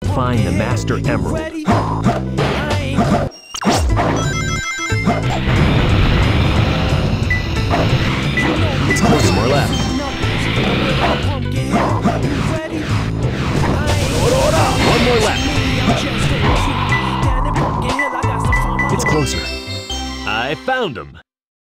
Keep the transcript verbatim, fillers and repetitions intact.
find the Master Emerald. It's close, more left. One more left. It's closer. I found him.